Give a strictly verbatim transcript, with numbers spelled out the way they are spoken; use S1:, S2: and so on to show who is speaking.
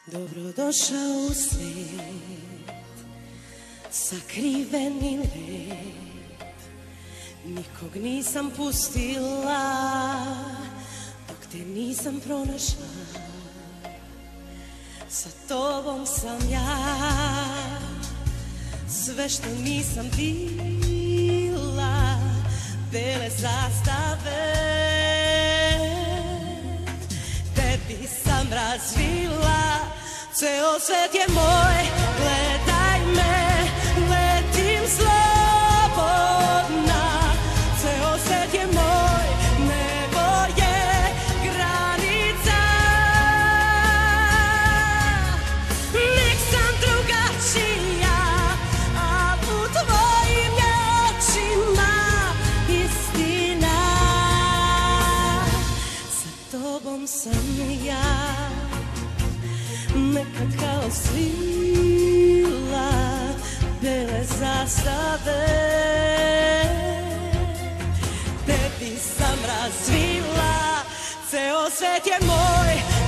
S1: Dobrodošao u svet, sakriveni let. Nikog nisam pustila dok te nisam pronašla. Sa tobom sam ja, sve što nisam bila, bele zastave. Tebi sam razvila, ceo svet je moj, gledaj me, letim slobodna. Ceo svet je moj, nebo je granica. Nek sam drugačija, a u tvojim je očima istina. Sa tobom sam ja, neka kao svila, bele zastave. Tebi sam razvila, ceo svet je moj,